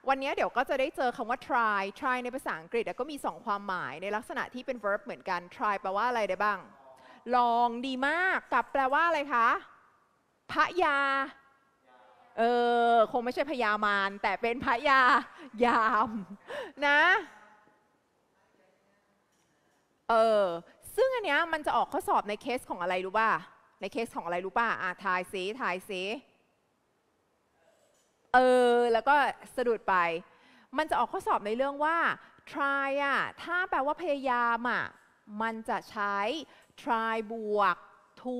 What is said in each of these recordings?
วันนี้เดี๋ยวก็จะได้เจอคำว่า try ในภาษาอังกฤษก็มี2ความหมายในลักษณะที่เป็น verb เหมือนกัน try แปลว่าอะไรได้บ้างลองดีมากกับแปลว่าอะไรคะพยาคงไม่ใช่พยามารแต่เป็นพยายามนะซึ่งอันเนี้ยมันจะออกข้อสอบในเคสของอะไรรู้ป่ะในเคสของอะไรรู้ป่ะทายซิแล้วก็สะดุดไปมันจะออกข้อสอบในเรื่องว่า try ถ้าแปลว่าพยายามมันจะใช้ try บวก to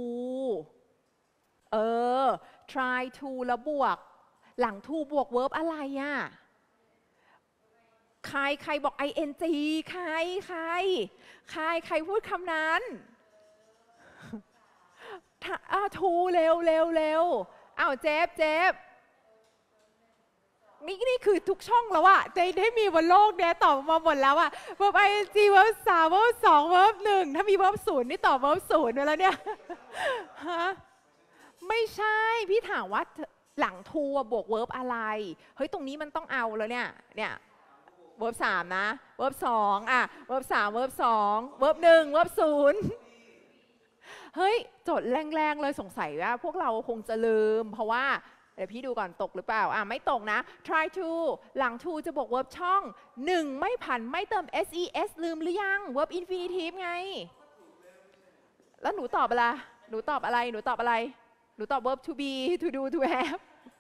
try to แล้วบวกหลัง to บวก verb อะไรใครบอก ing ใครพูดคำนั้นto เร็วเจ็บนี่คือทุกช่องแล้วได้มีบนโลกเนี้ยตอบมาหมดแล้วverb ing verb 3 verb 2 verb 1ถ้ามี verb 0นี่ตอบ verb 0ไปแล้วเนี่ยฮะไม่ใช่พี่ถามว่าหลัง to บวก verb อะไรเฮ้ยตรงนี้มันต้องเอาแล้วเนี่ยverb 3นะ verb 2verb 3 verb 2 verb 1 verb 0เฮ้ยจดแรงๆเลยสงสัยว่าพวกเราคงจะลืมเพราะว่าเดี๋ยวพี่ดูก่อนตกหรือเปล่าไม่ตกนะ try to หลัง to จะบวก verb ช่อง1ไม่ผันไม่เติม ses ลืมหรือยัง verb infinitive ไงแล้วหนูตอบอะไรหนูตอบ verb to be to do to have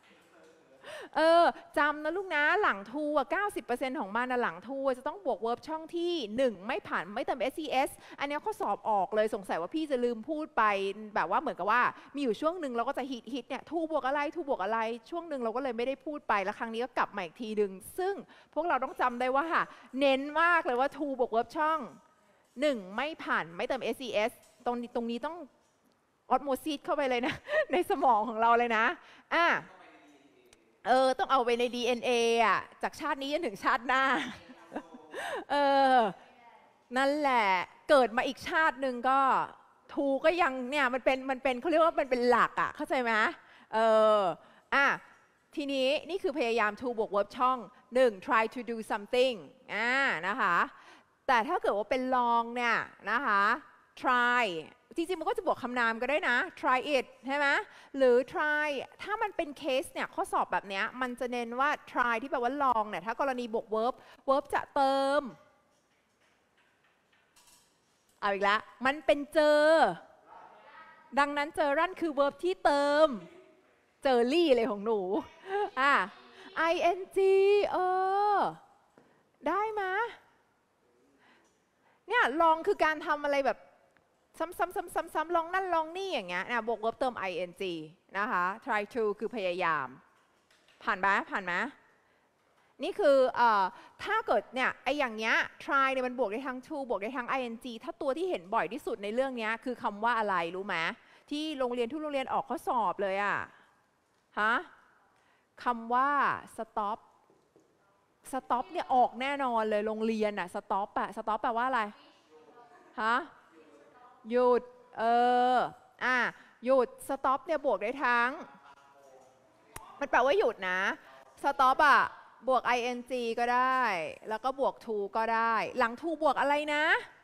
จำนะลูกนะหลัง to 90% ของมันหลัง to จะต้องบวก verb ช่องที่1ไม่ผันไม่เติม ses อันนี้ข้อสอบออกเลยสงสัยว่าพี่จะลืมพูดไปแบบว่าเหมือนกับว่ามีอยู่ช่วงหนึ่งเราก็จะฮิตเนี่ย to บวกอะไรช่วงหนึ่งเราก็เลยไม่ได้พูดไปแล้วครั้งนี้ก็กลับมาอีกทีนึงซึ่งพวกเราต้องจำได้ว่าเน้นมากเลยว่า to บวก verb ช่อง1ไม่ผันไม่เติม ses ตรงนี้ต้องออสโมซิสเข้าไปเลยนะในสมองของเราเลยนะต้องเอาไปใน DNA จากชาตินี้จนถึงชาติหน้านั่นแหละเกิดมาอีกชาติหนึ่งก็ทูก็ยังเนี่ยมันเป็นเขาเรียกว่ามันเป็นหลักเข้าใจไหมทีนี้นี่คือพยายาม to บวก verb ช่อง1 try to do something นะคะแต่ถ้าเกิดว่าเป็นลองเนี่ยนะคะ try จริงๆมันก็จะบวกคำนามก็ได้นะ try it ใช่ไหมหรือ try ถ้ามันเป็นเคสเนี่ยข้อสอบแบบนี้มันจะเน้นว่า try ที่แปลว่าลองเนี่ยถ้ากรณีบวก verb จะเติมเอาอีกแล้วมันเป็นเจอดังนั้นเจอรั่นคือ verb ที่เติมเจอรี่เลยของหนูing ได้ไหมเนี่ยลองคือการทำอะไรแบบซ้ำๆลองนั่นลองนี่อย่างเงี้ยบวก verb เติม ing นะคะ try to คือพยายามผ่านไหมนี่คือถ้าเกิดเนี่ยไออย่างเงี้ย try เนี่ยมันบวกได้ทั้ง to บวกได้ทั้ง ing ถ้าตัวที่เห็นบ่อยที่สุดในเรื่องนี้คือคำว่าอะไรรู้ไหมที่ทุกโรงเรียนออกข้อสอบเลยคำว่า stop เนี่ยออกแน่นอนเลยโรงเรียนstop แปลว่าอะไรหยุดหยุด stop เนี่ยบวกได้ทั้งมันแปลว่าหยุดนะ stop บวก ing ก็ได้แล้วก็บวก to ก็ได้หลัง to บวกอะไรนะ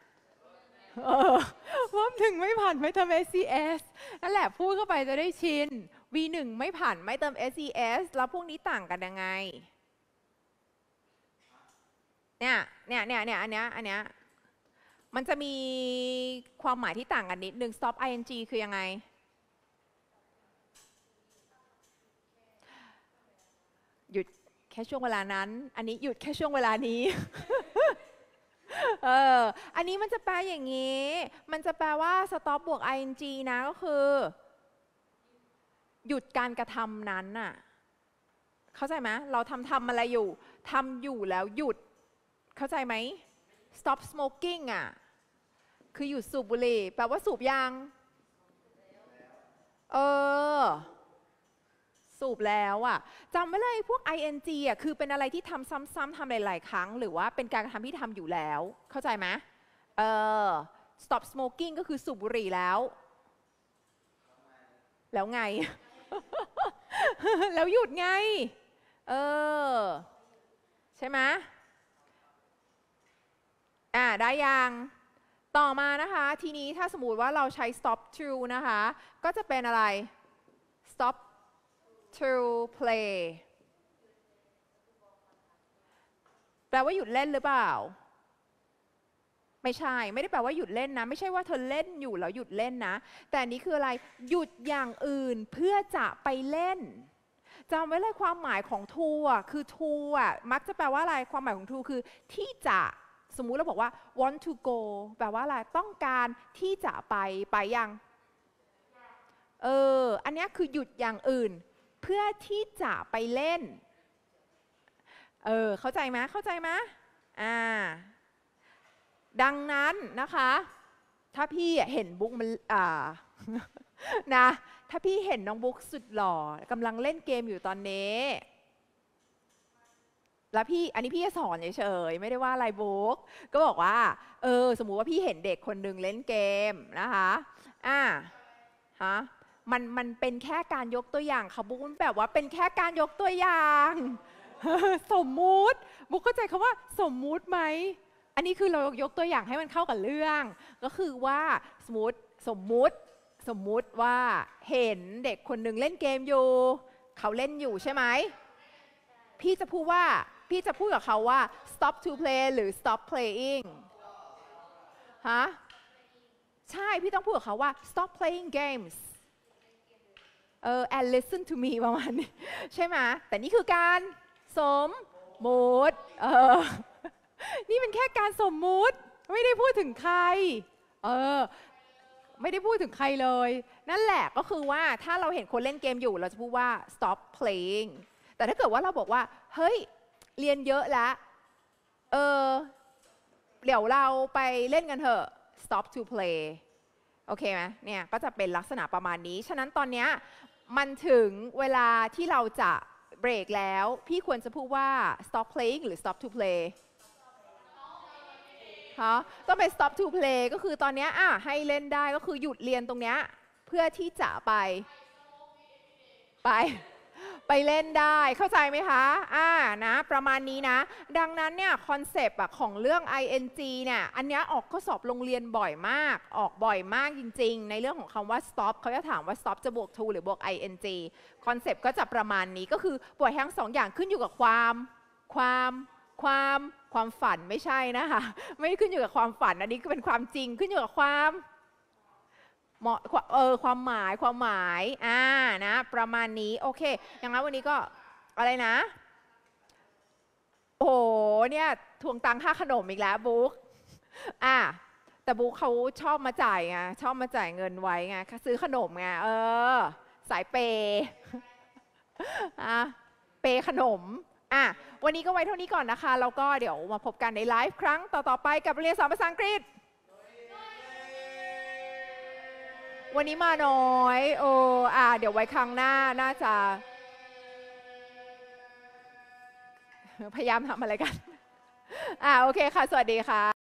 ว่าถึงไม่ผ่านไม่เติม ses นั่นแหละพูดเข้าไปจะได้ชิน v1 ไม่ผ่านไม่เติม ses แล้วพวกนี้ต่างกันยังไงเนี่ยอันเนี้ยมันจะมีความหมายที่ต่างกันนิดนึง stop ing คือยังไงหยุดแค่ช่วงเวลานั้นอันนี้หยุดแค่ช่วงเวลานี้ อันนี้มันจะแปลอย่างนี้มันจะแปลว่า stop บวก ing นะก็คือหยุดการกระทำนั้นเข้าใจไหมเราทำอะไรอยู่ทำอยู่แล้วหยุดเข้าใจไหม stop smoking คือหยุดสูบบุหรี่แปลว่าสูบยังสูบแล้วจำไว้เลยพวก ing คือเป็นอะไรที่ทำซ้ำๆทำหลายๆครั้งหรือว่าเป็นการกระทำที่ทำอยู่แล้วเข้าใจไหมstop smoking ก็คือสูบบุหรี่แล้วไง แล้วหยุดไงช่ไหมได้ยังต่อมานะคะทีนี้ถ้าสมมติว่าเราใช้ stop to นะคะก็จะเป็นอะไร stop to play แปลว่าหยุดเล่นหรือเปล่าไม่ใช่ไม่ได้แปลว่าหยุดเล่นนะไม่ใช่ว่าเธอเล่นอยู่แล้วหยุดเล่นนะแต่นี้คืออะไรหยุดอย่างอื่นเพื่อจะไปเล่นจำไว้เลยความหมายของ to คือ to มักจะแปลว่าอะไรความหมายของ to คือที่จะสมมุติเราบอกว่า want to go แปลว่าอะไรต้องการที่จะไปยังอันนี้คือหยุดอย่างอื่นเพื่อที่จะไปเล่นเข้าใจไหมดังนั้นนะคะถ้าพี่เห็นบุ๊กมันนะถ้าพี่เห็นน้องบุ๊กสุดหล่อกำลังเล่นเกมอยู่ตอนนี้แล้วอันนี้พี่จะสอนเฉยๆไม่ได้ว่าอะไรบุ๊กก็บอกว่าสมมุติว่าพี่เห็นเด็กคนหนึ่งเล่นเกมนะคะมันเป็นแค่การยกตัวอย่างค่ะบุ๊กมันแบบว่าเป็นแค่การยกตัวอย่างสมมุติบุ๊กเข้าใจคำว่าสมมุติไหมอันนี้คือเรายกตัวอย่างให้มันเข้ากับเรื่องก็คือว่าสมมุติว่าเห็นเด็กคนหนึ่งเล่นเกมอยู่เขาเล่นอยู่ใช่ไหมพี่จะพูดกับเขาว่า stop to play หรือ stop playing ใช่พี่ต้องพูดกับเขาว่า stop playing games and listen to me ประมาณนี้ใช่ไหมแต่นี่คือการสมมุตินี่เป็นแค่การสมมุติไม่ได้พูดถึงใครไม่ได้พูดถึงใครเลยนั่นแหละก็คือว่าถ้าเราเห็นคนเล่นเกมอยู่เราจะพูดว่า stop playing แต่ถ้าเกิดว่าเราบอกว่าเฮ้ยเรียนเยอะแล้วเดี๋ยวเราไปเล่นกันเถอะ stop to play โอเคไหมเนี่ยก็จะเป็นลักษณะประมาณนี้ฉะนั้นตอนนี้มันถึงเวลาที่เราจะเบรกแล้วพี่ควรจะพูดว่า stop playing หรือ stop to playต้องเป็น stop to play ก็คือตอนนี้ให้เล่นได้ก็คือหยุดเรียนตรงนี้เพื่อที่จะไปเล่นได้เข้าใจไหมคะนะประมาณนี้นะดังนั้นเนี่ยคอนเซปต์ของเรื่อง ing เนี่ยอันนี้ออกข้อสอบโรงเรียนบ่อยมากออกบ่อยมากจริงๆในเรื่องของคำว่า stop เขาจะถามว่า stop จะบวก to หรือบวก ing คอนเซปต์ก็จะประมาณนี้ก็คือบวกทั้งสองอย่างขึ้นอยู่กับความฝันไม่ใช่นะคะไม่ขึ้นอยู่กับความฝันอันนี้ก็เป็นความจริงขึ้นอยู่กับความหมายนะประมาณนี้โอเคอย่างนั้นวันนี้ก็อะไรนะโอ้เนี่ยทวงตังค่าขนมอีกแล้วบุ๊กแต่บุ๊กเขาชอบมาจ่ายไงชอบมาจ่ายเงินไว้ไงซื้อขนมไงสายเปขนมวันนี้ก็ไว้เท่านี้ก่อนนะคะแล้วก็เดี๋ยวมาพบกันในไลฟ์ครั้งต่อๆไปกับเรียนสอนภาษาอังกฤษวันนี้มาน้อยเดี๋ยวไว้ครั้งหน้าน่าจะพยายามทำอะไรกันโอเคค่ะสวัสดีค่ะ